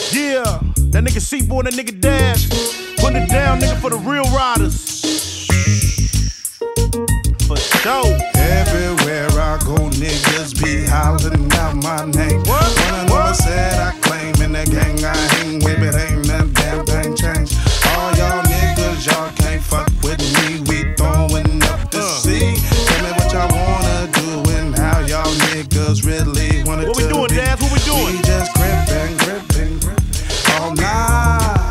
Yeah, that nigga C-Boy and that nigga Dash. Putting it down, nigga, for the real riders. For sure. Everywhere I go, niggas be hollering out my name. What? Wanna know what said I claim in the gang I hang with, it ain't nothing damn thing changed. All y'all niggas, y'all can't fuck with me. We throwing up the sea. Tell me what y'all wanna do and how y'all niggas really wanna do. What we doing, Daz? What we doing? We just gripping all night.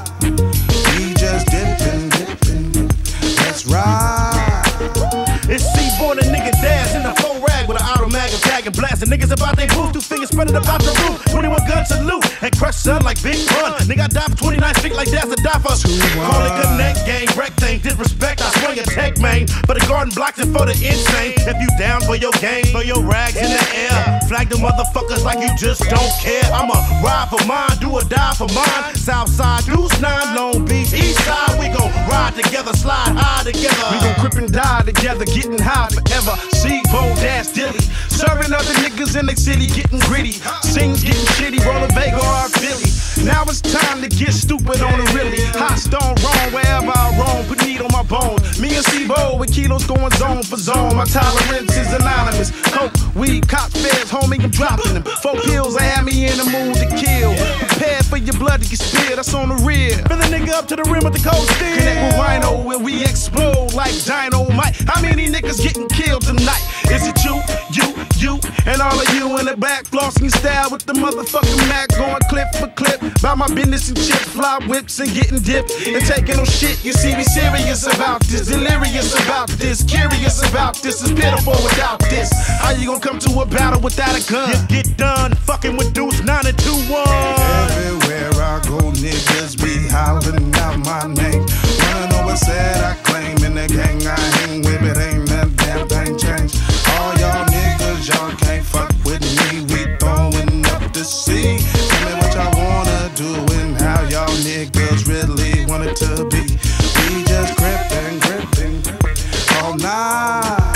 We just dipping. Let's ride. It's C-Boy and nigga Dash in the full rag with an automatic tag and blasting niggas about they booth. 2 fingers spreading about the roof. 21 guns salute and crush sun like Big Pun. Nigga, I die for 29 feet like that's a die for. Call it good neck gang, wreck thing, disrespect. I swing a tech main, but the garden blocks it for the insane. If you down for your game, throw your rags in the air. Flag the motherfuckers like you just don't care. I'ma ride for mine, do or die for mine. Southside, Deuce 9, Long Beach, East Side. We gon' ride together, slide high together. We gon' crip and die together, getting high forever. C-Boy, Dash, Dilly, serving other niggas in the city, getting gritty. Sings getting shitty, rollin' Vega or Philly. Now it's time to get stupid on the really. Hot stone wrong wherever I roam, put meat on my bones. Me and C-Boy with kilos going zone for zone. My tolerance is anonymous. Coke, weed, cop feds, homie, I'm dropping them. 4 pills, I have me in the mood to kill. Prepare for your blood to get spilled, that's on the rear. Fill the nigga up to the rim with the cold steel. Connect with Rhino and we explode like dynamite. How many niggas getting killed tonight? Is it you, and all of you in the back flossing style with the motherfucking Mac going clip for clip? About my business and shit, fly whips and getting dipped and taking no shit. You see me serious about this, delirious about this, curious about this, is pitiful without this. How you gonna come to a battle without a gun? You get done fucking with Deuce 9 and 2-1. Everywhere I go, niggas be hollering out my name. Wanna know what said I claim in the gang I hang with, it ain't nothing damn thing changed. All y'all niggas, y'all can't fuck with me. We throwing up the sea. Tell me what y'all wanna do and how y'all niggas really want it to be. We just gripping all night.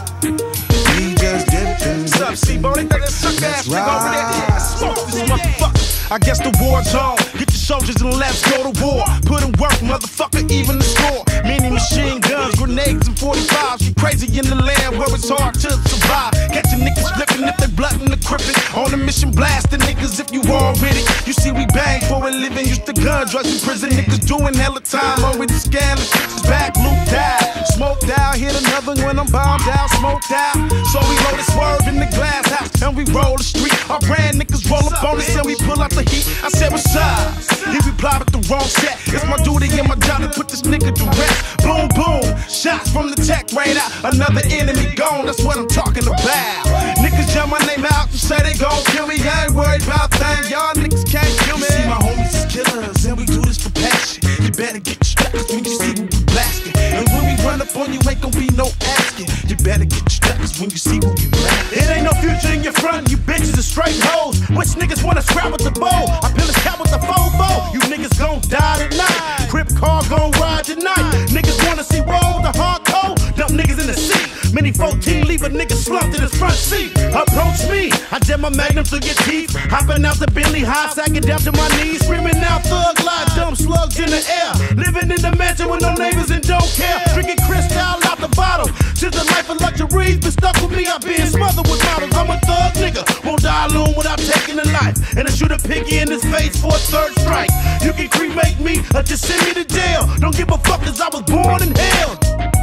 We just dipping. What's up, C-Boy? They got that suck ass nigga over there. Yeah, smoke this motherfucker. I guess the war's on. Get your soldiers and let's go to war. Put in work, motherfucker, even the score. Many machine guns, grenades, and 45s. You crazy in the land where it's hard to survive. Catching niggas flipping if they bloodin' the crippin'. On a mission, blasting niggas if you already. You see, we bang for a living. Used to gun, drugs in prison. Niggas doing hella time. Already scamming. Back, looped out. Smoked out. Hit another when I'm bombed out. Smoked out. So we load a swerve in the glass house. And we roll the street. Our brand niggas roll up on us and we pull out the heat. I said, what's up? He replied with the wrong set. It's my duty and my job to put this nigga to rest. Boom, boom. Shots from the tech right out. Another enemy gone. That's what I'm talking about. Niggas yell my name out and say they gon' kill me. I ain't worried about that. Y'all niggas can't kill me. You see, my homies is killers and we do this for passion. You better get your straps when you see what we blasting. And when we run up on you, ain't gon' be no asking. You better get your straps when you see what we blasting. It ain't no future in your front. You bitches are straight hoes. Which niggas wanna scrap with the bow? I peel his cap with the fofo. You niggas gon' die tonight. Crip car gon' ride tonight. Niggas wanna see roll the hardcore. Dump niggas in the seat. Mini 14 leave a nigga slumped in his front seat. Approach me, I jam my magnum to your teeth. Hopping out the Bentley high, sagging down to my knees. Screaming out thug life, dumb slugs in the air. Living in the mansion with no neighbors and don't care. Drinking crystal out the bottle. Since the life of luxuries been stuck with me, I've been smothered with models. I'm a thug nigga, won't die alone without taking a life. And I shoot a piggy in his face for a 3rd strike. You can cremate me or just send me to jail. Don't give a fuck cause I was born in hell.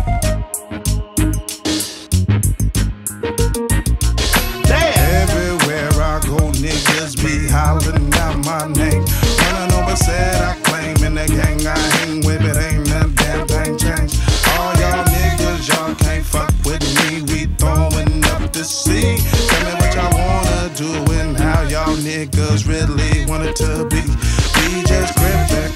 Niggas be hollering out my name. Wanna know what said I claim in the gang I hang with, it ain't nothing damn thing changed. All y'all niggas, y'all can't fuck with me. We throwing up the sea. Tell me what y'all wanna do and how y'all niggas really want it to be. We just gripping